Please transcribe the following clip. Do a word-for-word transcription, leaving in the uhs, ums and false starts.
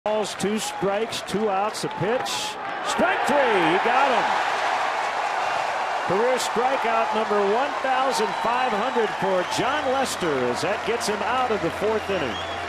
Balls, two strikes, two outs, a pitch. Strike three. He got him. Career strikeout number one thousand five hundred for Jon Lester as that gets him out of the fourth inning.